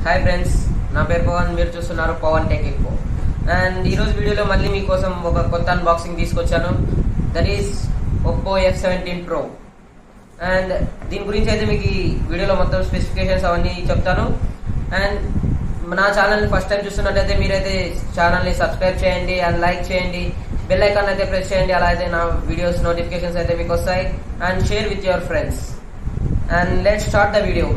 Hi friends, నా పేరు పవన్. మీరు చూస్తున్నారు పవన్ టెక్ ఇన్ఫో. అండ్ ఈరోజు వీడియోలో మళ్ళీ మీకోసం ఒక కొత్త అన్బాక్సింగ్ తీసుకొచ్చాను. That is Oppo F17 Pro. And దీని గురించి అయితే మీకు ఈ వీడియోలో మొత్తం స్పెసిఫికేషన్స్ అవన్నీ చెప్తాను. అండ్ నా ఛానల్ని ఫస్ట్ టైం చూస్తున్నట్టయితే మీరైతే ఛానల్ని సబ్స్క్రైబ్ చేయండి అండ్ లైక్ చేయండి, బెల్ ఐకాన్ అయితే ప్రెస్ చేయండి. అలా అయితే నా వీడియోస్ నోటిఫికేషన్స్ అయితే మీకు వస్తాయి. And share with your friends. And let's start the video.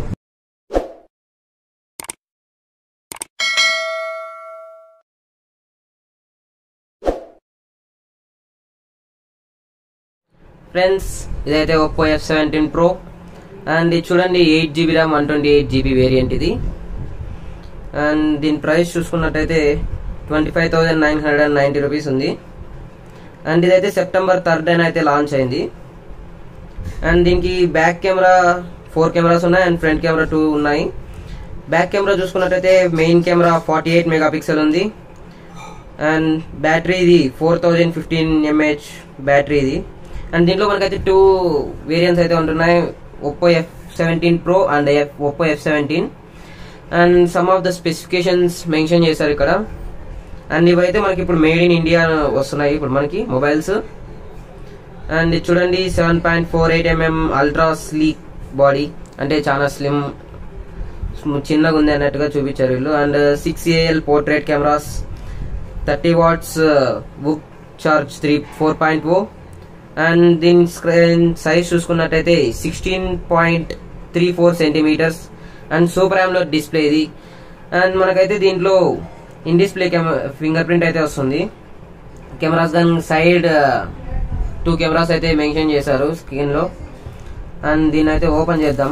Friends, ఇదైతే ఒప్పో F17 Pro. అండ్ ఇది చూడండి, 8GB ర్యామ్ 128GB వేరియంట్ ఇది. అండ్ దీని ప్రైస్ చూసుకున్నట్టయితే 25,990 రూపీస్ ఉంది. అండ్ ఇదైతే సెప్టెంబర్ 3rd అయితే లాంచ్ అయింది. అండ్ దీనికి బ్యాక్ కెమెరా 4 కెమెరాస్ ఉన్నాయి అండ్ ఫ్రంట్ కెమెరా 2 ఉన్నాయి. బ్యాక్ కెమెరా చూసుకున్నట్టయితే మెయిన్ కెమెరా 48 మెగాపిక్సెల్ ఉంది. అండ్ బ్యాటరీ ఇది 4015 mAh బ్యాటరీ ఇది. అండ్ దీంట్లో మనకైతే 2 వేరియంట్స్ అయితే ఉంటున్నాయి, Oppo F17 Pro and Oppo F17. And some of the specifications mention చేశారు ఇక్కడ. అండ్ ఇవైతే మనకి ఇప్పుడు మేడ్ ఇన్ ఇండియా వస్తున్నాయి ఇప్పుడు మనకి మొబైల్స్. అండ్ ఇది చూడండి, 7.48mm అల్ట్రా స్లీక్ బాడీ, అంటే చాలా స్లిమ్ చిన్నగా ఉంది అన్నట్టుగా చూపించారు వీళ్ళు. And 6AL portrait cameras, 30 watts బుక్ చార్జ్ 4.0. అండ్ దీని స్క్రీన్ సైజ్ చూసుకున్నట్టయితే 16.34 centimetres and super AMOLED display ఇది. అండ్ మనకైతే దీంట్లో ఇన్ డిస్ప్లే ఫింగర్ ప్రింట్ అయితే వస్తుంది. కెమెరాస్ దాని సైడ్ 2 కెమెరాస్ అయితే మెన్షన్ చేశారు స్క్రీన్ లో. అండ్ దీన్ని అయితే ఓపెన్ చేద్దాం.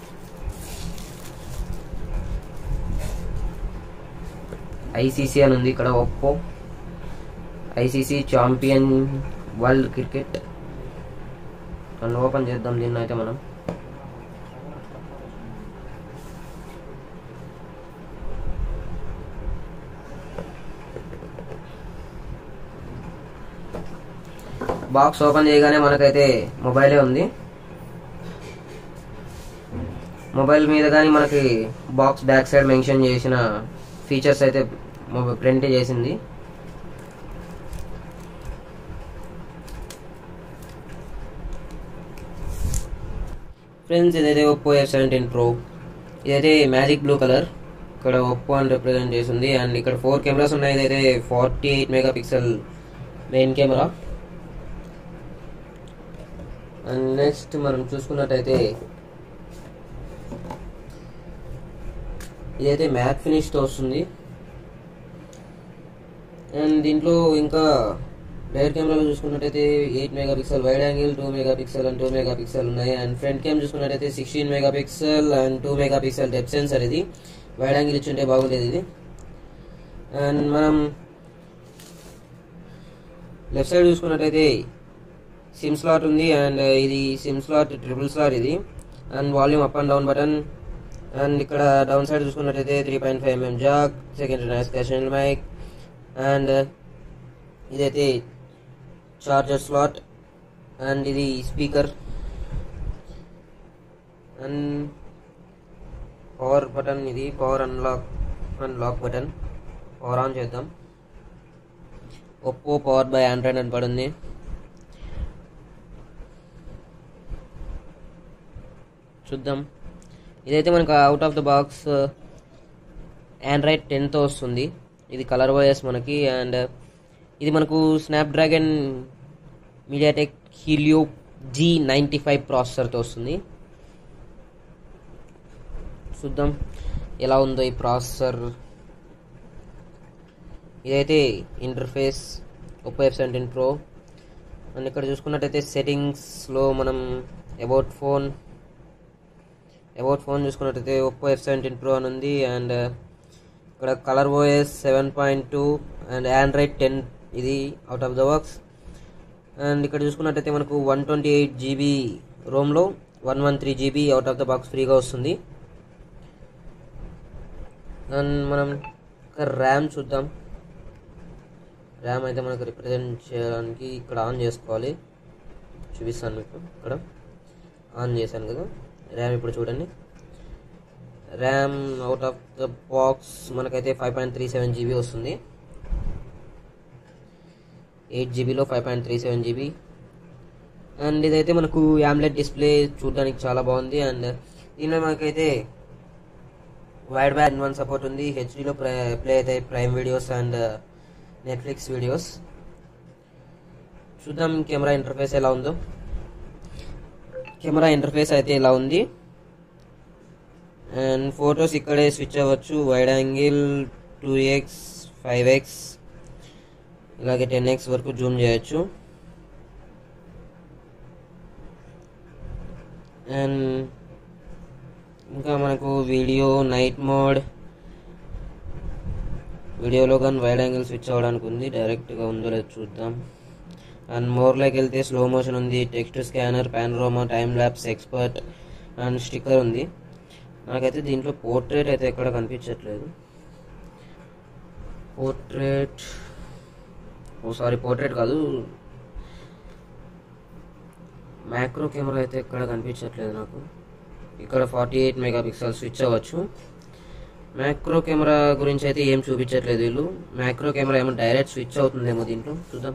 ICC అని ఉంది ఇక్కడ, Oppo ICC champion world cricket. And open చేద్దాం దీన్ని అయితే మనం. బాక్స్ ఓపెన్ చేయగానే మనకైతే మొబైలే ఉంది. మొబైల్ మీద కానీ మనకి బాక్స్ బ్యాక్ సైడ్ మెన్షన్ చేసిన ఫీచర్స్ అయితే ప్రింట్ చేసింది. ఫ్రెండ్స్, ఇదైతే ఒప్పో F17 Pro. ఇదైతే మ్యాజిక్ బ్లూ కలర్, ఇక్కడ ఒప్పో అని రిప్రజెంట్ చేసింది. అండ్ ఇక్కడ 4 కెమెరాస్ ఉన్నాయి. ఇదైతే 48 megapixel main camera. And next మనం చూసుకున్నట్టయితే ఇదైతే మ్యాట్ ఫినిష్తో వస్తుంది. అండ్ దీంట్లో ఇంకా రైట్ కెమెరాలో చూసుకున్నట్టయితే 8 megapixel wide angle, 2 megapixel and 2 megapixel ఉన్నాయి. అండ్ ఫ్రంట్ కెమ్ చూసుకున్నట్టయితే 16 megapixel and 2 megapixel depth sensor. ఇది వైడ్ యాంగిల్ ఇచ్చుంటే బాగుండేది ఇది. అండ్ మనం లెఫ్ట్ సైడ్ చూసుకున్నట్టయితే సిమ్ స్లాట్ ఉంది. అండ్ ఇది సిమ్ స్లాట్ ట్రిపుల్ స్లాట్ ఇది. And volume up and down button. And ఇక్కడ డౌన్ సైడ్ చూసుకున్నట్టయితే 3.5mm jack, secondary noise cancelling mic. And ఇదైతే చార్జర్ స్లాట్. అండ్ ఇది స్పీకర్. అండ్ పవర్ బటన్, ఇది power unlock button. Power on చేద్దాం. Oppo power by Android అని పడింది. చూద్దాం. ఇదైతే మనకు out of the box Android 10తో వస్తుంది. ఇది కలర్ వాయిస్ మనకి. అండ్ ఇది మనకు స్నాప్డ్రాగన్ మీడియాటెక్ హీలియో G95 ప్రాసెసర్తో వస్తుంది. చూద్దాం ఎలా ఉందో ఈ ప్రాసెసర్. ఇదైతే interface Oppo F17 Pro. And ఇక్కడ చూసుకున్నట్టయితే సెట్టింగ్స్లో మనం అబౌట్ ఫోన్ చూసుకున్నట్టయితే ఒప్పో F17 Pro అని ఉంది. అండ్ ఇక్కడ కలర్ ఓఎస్ 7.2 అండ్ ఆండ్రాయిడ్ 10 ఇది out of the box. And ఇక్కడ చూసుకున్నట్టయితే మనకు 128GB రోమ్లో 113GB out of the box ఫ్రీగా వస్తుంది. అండ్ మనం ర్యామ్ చూద్దాం. ర్యామ్ అయితే మనకు రిప్రజెంట్ చేయడానికి ఇక్కడ ఆన్ చేసుకోవాలి. చూపిస్తాను మీకు. ఇక్కడ ఆన్ చేశాను కదా ర్యామ్. ఇప్పుడు చూడండి, RAM out of the box మనకైతే 5.37 GB వస్తుంది. 8 GBలో 5.37 GB. అండ్ ఇదైతే మనకు AMOLED డిస్ప్లే చూడడానికి చాలా బాగుంది. అండ్ దీనిలో మనకైతే వైడ్ బ్యాండ్ 1 సపోర్ట్ ఉంది. హెచ్డీలో ప్లే అయితే prime videos and Netflix videos. చూద్దాం కెమెరా ఇంటర్ఫేస్ ఎలా ఉందో. కెమెరా ఇంటర్ఫేస్ అయితే ఇలా ఉంది. అండ్ ఫొటోస్ ఇక్కడే స్విచ్ అవ్వచ్చు. వైడ్ యాంగిల్ 2x 5x ఇలాగే 10x వరకు జూమ్ చేయొచ్చు. అండ్ ఇంకా మనకు వీడియో నైట్ మోడ్, వీడియోలో కానీ వైడ్ యాంగిల్ స్విచ్ అవ్వడానికి ఉంది. డైరెక్ట్గా ఉందో లేదో చూద్దాం. అండ్ మోర్లోకి వెళ్తే స్లో మోషన్ ఉంది, text scanner, panorama, time lapse, expert and sticker ఉంది. నాకైతే దీంట్లో పోర్ట్రేట్ అయితే ఎక్కడ కనిపించట్లేదు. పోర్ట్రేట్ కాదు, మ్యాక్రో కెమెరా అయితే ఎక్కడ కనిపించట్లేదు నాకు. ఇక్కడ 48 మెగాపిక్సెల్ స్విచ్ అవ్వచ్చు. మ్యాక్రో కెమెరా గురించి అయితే ఏం చూపించట్లేదు వీళ్ళు. మ్యాక్రో కెమెరా ఏమో డైరెక్ట్ స్విచ్ అవుతుందేమో దీంట్లో, చూద్దాం.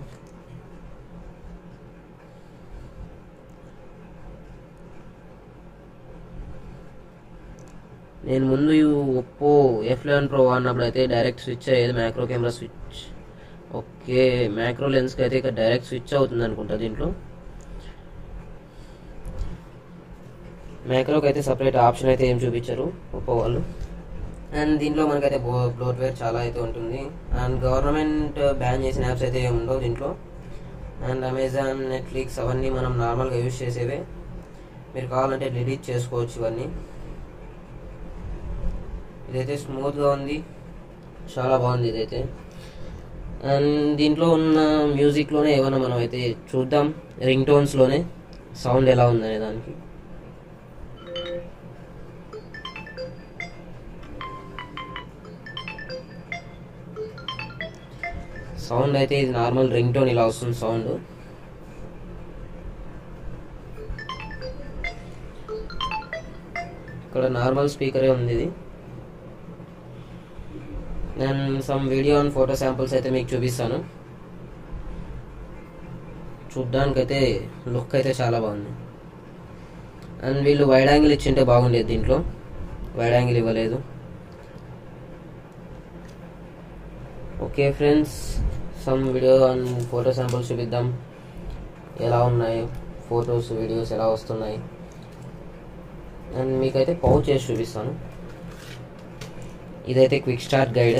నేను ముందు ఒప్పో F11 Pro అన్నప్పుడు అయితే డైరెక్ట్ స్విచ్ అయ్యేది macro camera switch. Okay, macro లెన్స్కి అయితే ఇక్కడ డైరెక్ట్ స్విచ్ అవుతుంది అనుకుంటా. దీంట్లో మ్యాక్రోకి అయితే సపరేట్ ఆప్షన్ అయితే ఏం చూపించారు ఒప్పో వాళ్ళు. అండ్ దీంట్లో మనకైతే బ్లోట్వేర్ చాలా అయితే ఉంటుంది. అండ్ గవర్నమెంట్ బ్యాన్ చేసిన యాప్స్ అయితే ఏమి ఉండవు దీంట్లో. అండ్ అమెజాన్, నెట్ఫ్లిక్స్ అవన్నీ మనం నార్మల్గా యూజ్ చేసేవే. మీరు కావాలంటే డిలీట్ చేసుకోవచ్చు ఇవన్నీ. ఇదైతే స్మూత్గా ఉంది, చాలా బాగుంది ఇదైతే. అండ్ దీంట్లో ఉన్న మ్యూజిక్లోనే ఏమైనా మనం అయితే చూద్దాం, రింగ్ టోన్స్లోనే సౌండ్ ఎలా ఉందనే దానికి. సౌండ్ అయితే ఇది నార్మల్ రింగ్ టోన్ ఇలా వస్తుంది సౌండ్. ఇక్కడ నార్మల్ స్పీకరే ఉంది ఇది. నేను some video and photo samples అయితే మీకు చూపిస్తాను. చూడ్డానికైతే లుక్ అయితే చాలా బాగుంది. అండ్ వీళ్ళు వైడ్ యాంగిల్ ఇచ్చింటే బాగుండేది, దీంట్లో వైడ్ యాంగిల్ ఇవ్వలేదు. Okay friends, some video and photo samples చూపిద్దాం ఎలా ఉన్నాయి, ఫొటోస్ వీడియోస్ ఎలా వస్తున్నాయి. అండ్ మీకైతే పౌచ్ చేసి చూపిస్తాను. ఇదైతే క్విక్ స్టార్ట్ గైడ్.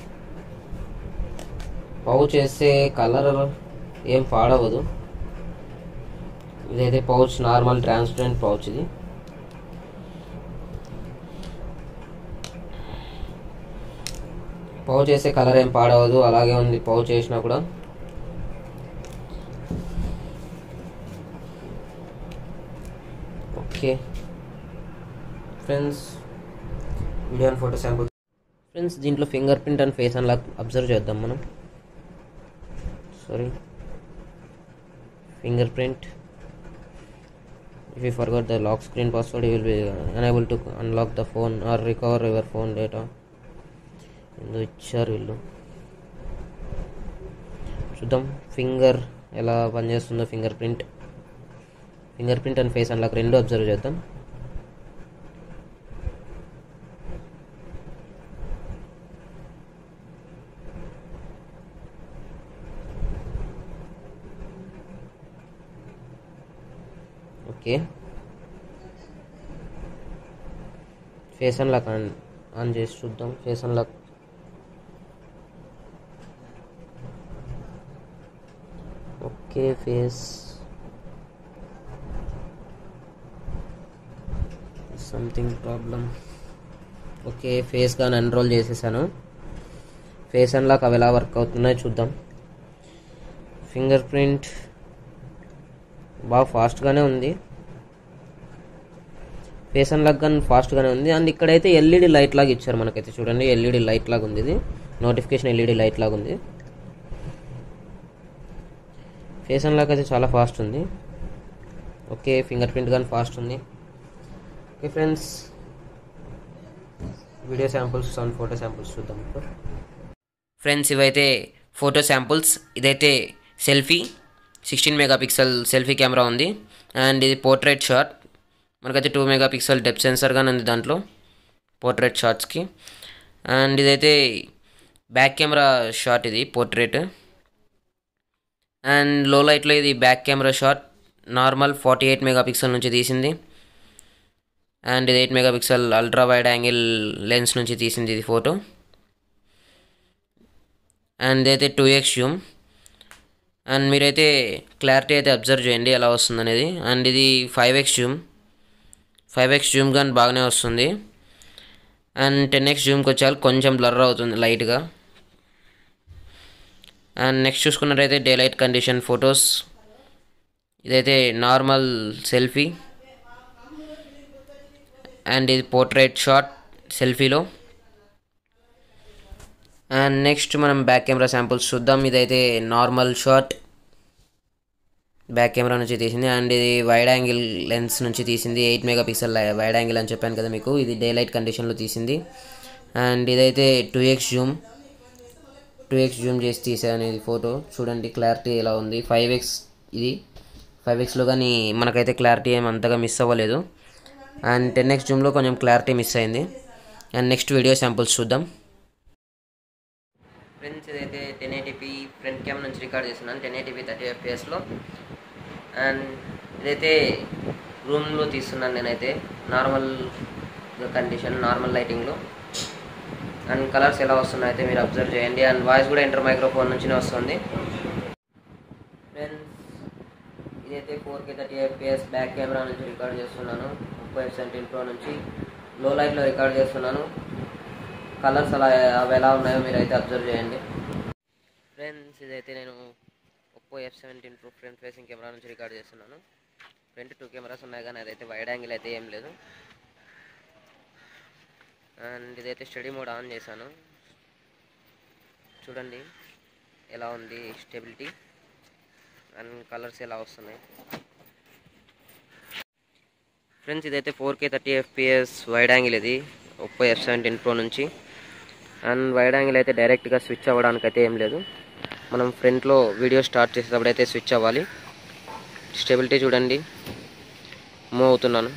పౌచ్ చేస్తే కలర్ ఏం పాడవదు. ఇదైతే పౌచ్ నార్మల్ ట్రాన్స్పరెంట్ పౌచ్ ఇది. పౌచ్ చేస్తే కలర్ ఏం పాడవదు, అలాగే ఉంది పౌచ్ చేసినా కూడా. Okay friends, video and photo sample. Friends, దీంట్లో fingerprint and face unlock observe చేద్దాం మనం. Fingerprint. If you forgot the lock screen password, you will be unable to unlock the phone or recover your phone data. ఇందులో ఇచ్చారు వీళ్ళు. చూద్దాం finger ఎలా పనిచేస్తుందో. Fingerprint and face unlock రెండు observe చేద్దాం. ఓకే, ఫేస్ అన్లాక్ ఆన్ చేసి చూద్దాం. Face unlock. Okay, face something problem. Okay, face కానీ ఎన్రోల్ చేసేసాను. ఫేస్ అన్లాక్ అవి ఎలా వర్క్ అవుతున్నాయో చూద్దాం. ఫింగర్ ప్రింట్ బాగా ఫాస్ట్గానే ఉంది. ఫేస్ అన్లాక్ కానీ ఫాస్ట్గానే ఉంది. అండ్ ఇక్కడైతే ఎల్ఈడి లైట్ లాగా ఇచ్చారు మనకైతే. చూడండి, ఎల్ఈడి లైట్ లాగా ఉంది ఇది. నోటిఫికేషన్ ఎల్ఈడి లైట్ లాగా ఉంది. ఫేస్ అన్లాక్ అయితే చాలా ఫాస్ట్ ఉంది. ఓకే, ఫింగర్ ప్రింట్ కానీ ఫాస్ట్ ఉంది. Okay friends, video samples and photo samples చూద్దాం ఇప్పుడు. ఫ్రెండ్స్ ఇవైతే ఫోటో శాంపుల్స్. ఇదైతే సెల్ఫీ 16 మెగాపిక్సెల్ సెల్ఫీ కెమెరా ఉంది. అండ్ ఇది పోర్ట్రేట్ షాట్. మనకైతే 2 మెగాపిక్సెల్ డెప్త్ సెన్సర్ కానీ ఉంది దాంట్లో పోర్ట్రేట్ షాట్స్కి. అండ్ ఇదైతే బ్యాక్ కెమెరా షాట్, ఇది పోర్ట్రేట్. అండ్ లో లైట్లో ఇది back camera shot, normal 48 megapixel నుంచి తీసింది. అండ్ ఇది 8 megapixel ultra wide angle lens నుంచి తీసింది ఇది ఫోటో. అండ్ ఇదైతే 2x జూమ్. అండ్ మీరైతే క్లారిటీ అయితే అబ్జర్వ్ చేయండి ఎలా వస్తుంది అనేది. అండ్ ఇది 5x జూమ్. 5x జూమ్ కానీ బాగానే వస్తుంది. అండ్ 10x జూమ్కి వచ్చాక కొంచెం బ్లర్ అవుతుంది లైట్గా. అండ్ నెక్స్ట్ చూసుకున్నట్టయితే డే లైట్ కండిషన్ ఫొటోస్. ఇదైతే నార్మల్ సెల్ఫీ. అండ్ ఇది పోర్ట్రేట్ షాట్ సెల్ఫీలో. అండ్ నెక్స్ట్ మనం బ్యాక్ కెమెరా శాంపుల్స్ చూద్దాం. ఇదైతే నార్మల్ షాట్, బ్యాక్ కెమెరా నుంచి తీసింది. అండ్ ఇది వైడ్ యాంగిల్ లెన్స్ నుంచి తీసింది, 8 మెగాపిక్సెల్ వైడ్ యాంగిల్ అని చెప్పాను కదా మీకు. ఇది డే లైట్ కండిషన్లో తీసింది. అండ్ ఇదైతే 2x జూమ్. 2x జూమ్ చేసి తీసాను ఇది ఫోటో. చూడండి క్లారిటీ ఎలా ఉంది. 5x ఇది 5xలో కానీ మనకైతే క్లారిటీ ఏం అంతగా మిస్ అవ్వలేదు. అండ్ 10x జూమ్లో కొంచెం క్లారిటీ మిస్ అయింది. అండ్ నెక్స్ట్ వీడియో శాంపుల్స్ చూద్దాం. ఫ్రెండ్స్ ఇదైతే 1080p ఫ్రంట్ క్యామ్ నుంచి రికార్డ్ చేస్తున్నాను, 1080p 30 fps. అండ్ ఇదైతే రూమ్లో తీస్తున్నాను నేనైతే, నార్మల్ కండిషన్, నార్మల్ లైటింగ్లో. అండ్ కలర్స్ ఎలా వస్తున్నాయి అయితే మీరు అబ్జర్వ్ చేయండి. అండ్ వాయిస్ కూడా ఇంటర్ మైక్రోఫోన్ నుంచినే వస్తుంది. ఫ్రెండ్స్ ఇదైతే 4K 30 fps బ్యాక్ కెమెరా నుంచి రికార్డ్ చేస్తున్నాను, 30 Pro నుంచి. లో లైట్లో రికార్డ్ చేస్తున్నాను. కలర్స్ అవి ఎలా ఉన్నాయో మీరు అయితే అబ్జర్వ్ చేయండి. ఫ్రెండ్స్ ఇదైతే నేను Oppo F17 Pro front facing camera నుంచి రికార్డ్ చేస్తున్నాను. ఫ్రంట్ 2 కెమెరాస్ ఉన్నాయి కానీ అదైతే వైడ్ యాంగిల్ అయితే ఏం లేదు. అండ్ ఇదైతే స్టడీ మోడ్ ఆన్ చేశాను. చూడండి ఎలా ఉంది స్టెబిలిటీ అండ్ కలర్స్ ఎలా వస్తున్నాయి. ఫ్రెండ్స్ ఇదైతే 4K 30 fps వైడ్ యాంగిల్, ఇది Oppo F17 Pro నుంచి. అండ్ వైడ్ యాంగిల్ అయితే డైరెక్ట్గా స్విచ్ అవ్వడానికి అయితే ఏం లేదు, మనం ఫ్రంట్లో వీడియో స్టార్ట్ చేసేటప్పుడు అయితే స్విచ్ అవ్వాలి. స్టెబిలిటీ చూడండి, మూవ్ అవుతున్నాను.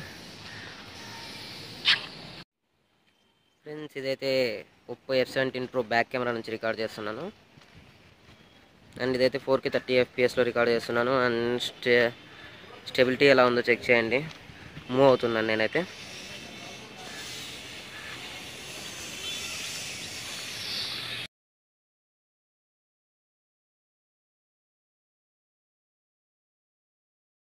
ఫ్రెండ్స్ ఇదైతే Oppo F17 Pro back camera నుంచి రికార్డ్ చేస్తున్నాను. అండ్ ఇదైతే 4K 30 fpsలో రికార్డ్ చేస్తున్నాను. అండ్ స్టెబిలిటీ ఎలా ఉందో చెక్ చేయండి, మూవ్ అవుతున్నాను నేనైతే.